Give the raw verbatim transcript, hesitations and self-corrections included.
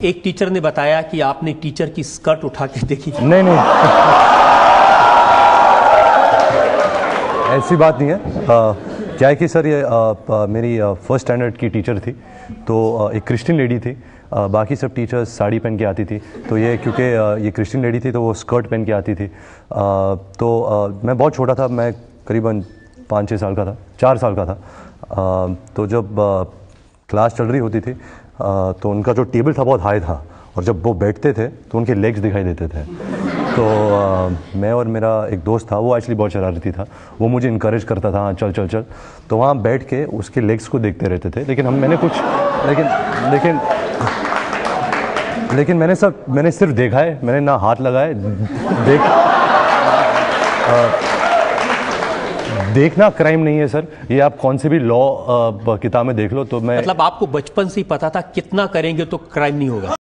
एक टीचर ने बताया कि आपने टीचर की स्कर्ट उठा के देखी। नहीं नहीं ऐसी बात नहीं है। आ, क्या है कि सर ये आ, आ, मेरी फर्स्ट स्टैंडर्ड की टीचर थी, तो आ, एक क्रिश्चियन लेडी थी। आ, बाकी सब टीचर्स साड़ी पहन के आती थी, तो ये क्योंकि ये क्रिश्चियन लेडी थी तो वो स्कर्ट पहन के आती थी। आ, तो आ, मैं बहुत छोटा था, मैं करीबन पाँच छः साल का था, चार साल का था। आ, तो जब आ, क्लास चल रही होती थी आ, तो उनका जो टेबल था बहुत हाई था, और जब वो बैठते थे तो उनके लेग्स दिखाई देते थे। तो आ, मैं और मेरा एक दोस्त था, वो एक्चुअली बहुत शरारती था, वो मुझे इनकरेज करता था, हाँ चल चल चल। तो वहाँ बैठ के उसके लेग्स को देखते रहते थे, लेकिन हम मैंने कुछ लेकिन लेकिन लेकिन मैंने सब मैंने सिर्फ देखा है, मैंने ना हाथ लगाए। देख आ, देखना क्राइम नहीं है सर, ये आप कौन से भी लॉ किताब में देख लो। तो मैं मतलब आपको बचपन से ही पता था कितना करेंगे तो क्राइम नहीं होगा।